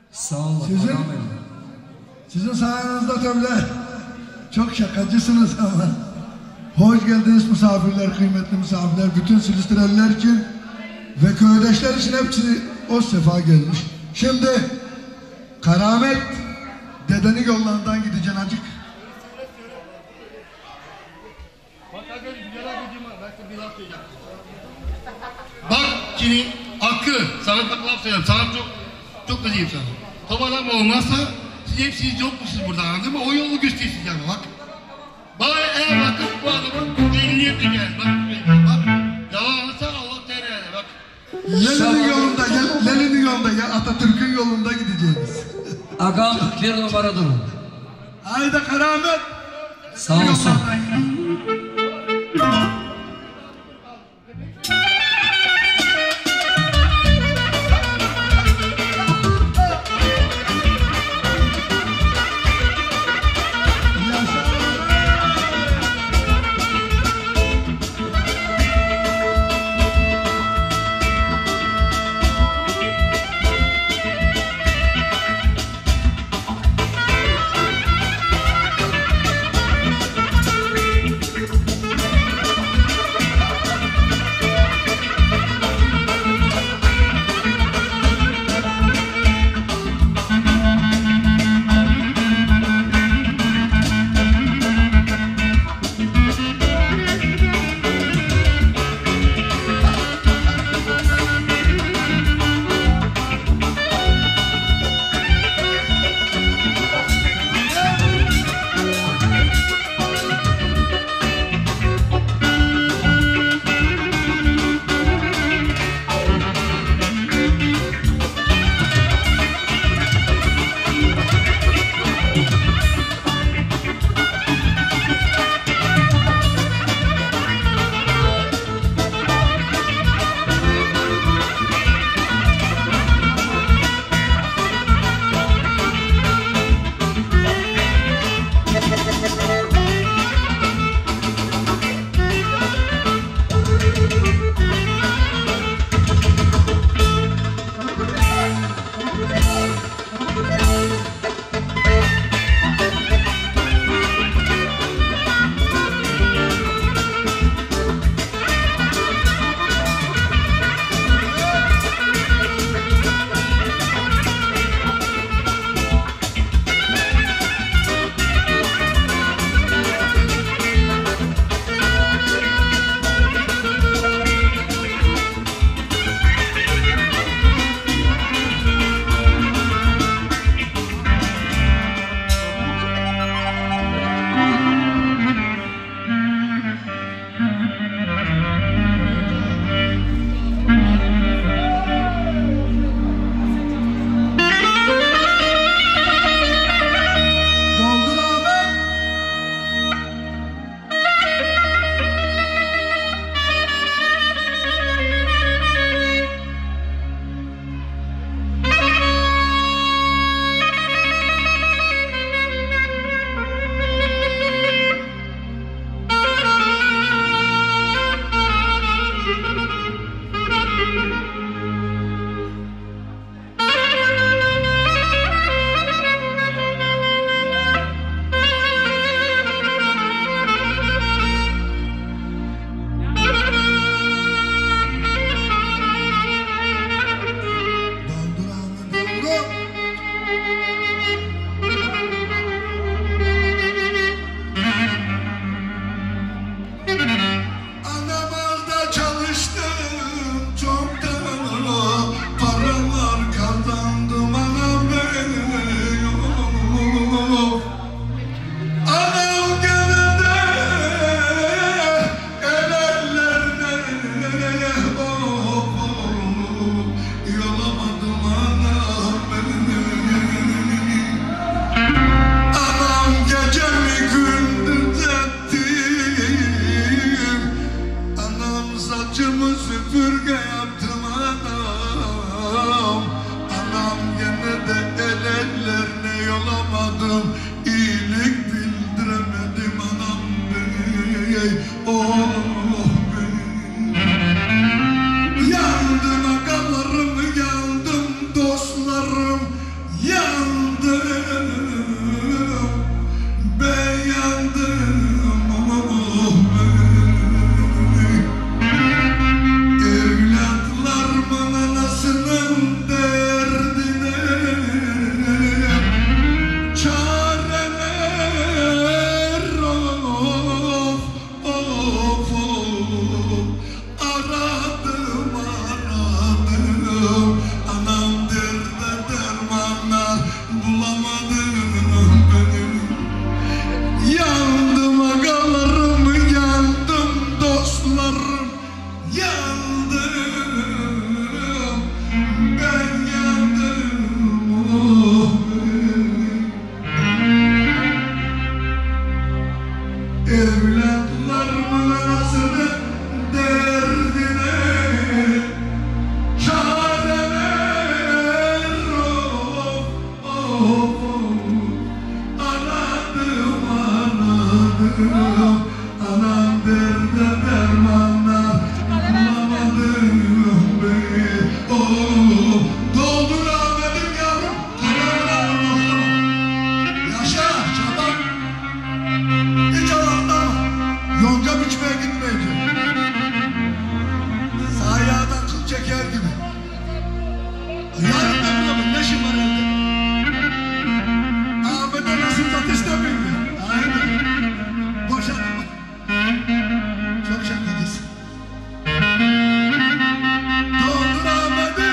Sağ olun. Sizin sayenizde tabii çok şakacısınız ama. Hoş geldiniz misafirler, kıymetli misafirler. Bütün Silistreliler için ve köydaşlar için hepsi o sefa gelmiş. Şimdi Karamet dedenin yollarından gideceksin acık. Bak şimdi Hakkı, sana bak laf söyleyeyim, sana çok kızayım sana. Toparlanma olmazsa siz hepsiniz yokmuşsunuz burada, anladın mı? O yolu göstersin yani bak. Bana eğer bakın bu adamın ehliyetle gel, bak. Yalanırsa Allah der bak. Lenin'in yolunda gel, Atatürk'ün yolunda gideceğiz. Agam bir numara durun. Haydi Karamet. Sağ olsun. Aradım aradım, anam derde dermanlar bulamadım beni. Doldur Ahmet'im yavrum, yaşa çabuk, hiç alanlama, yonca biçmeye gitmeyeceğim. Sahaya'dan kıl çeker gibi. Yarın da bulamam, ne işim var elde? Ahmet'e nasıl tat istemiyor ya? Aynen. Boşanma. Çok şakacısın. Doldur Ahmet'im.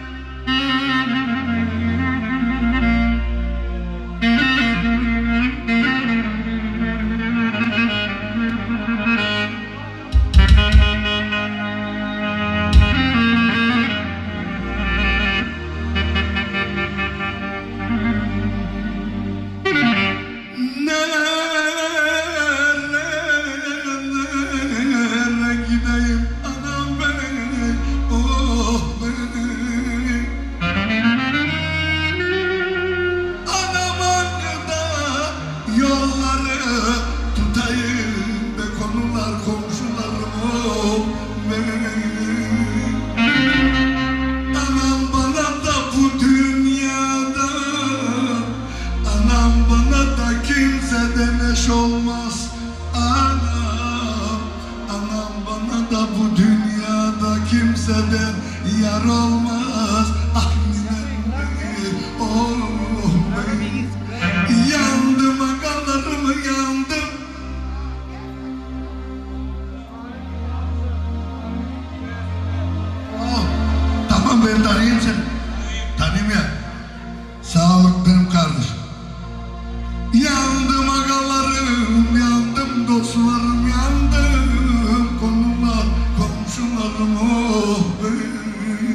Nereye gideyim anam beni, oh beni. Anamın da yolları tutayım be konular komşularım, oh beni. Anam bana da bu dünyada, anam bana da kimseden eş olmaz. Anam, anam bana da bu dünyada kimseden yar olmaz. Ah ninem, oh beni. Yandım agalarım, yandım. Oh, tamam ben tanıyayım seni. Tanıyayım ya. Sağlık benim kardeşim. Yandım agalarım, yandım dostlarım, yandım konular komşularım, oh beni.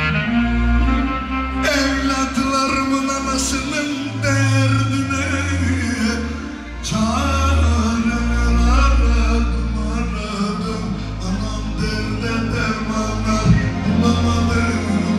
Evlatlarımın anasının derdine çareler aradım aradım, anam derde dermanlar bulamadım.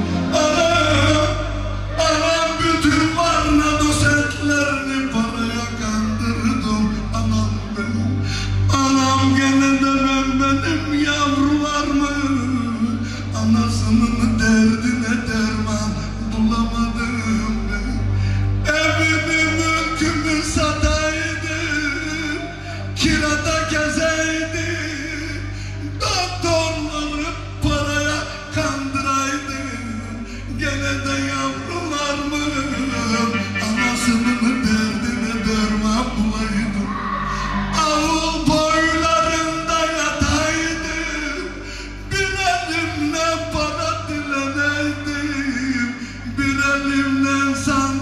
Anam bütün varna dosetlerini paraya kandırdım, anam benim. Anam gene de benim yavrularımın anasının derdine derman bulamadım ben. Evimi mülkümü sataydım, kirada gezeydim, doktorları paraya kandıraydım, gene de yavrularımın anasının derdine derman bulaydım. Avul boylarında yataydım, bir elimle para dileneydim, bir elimle san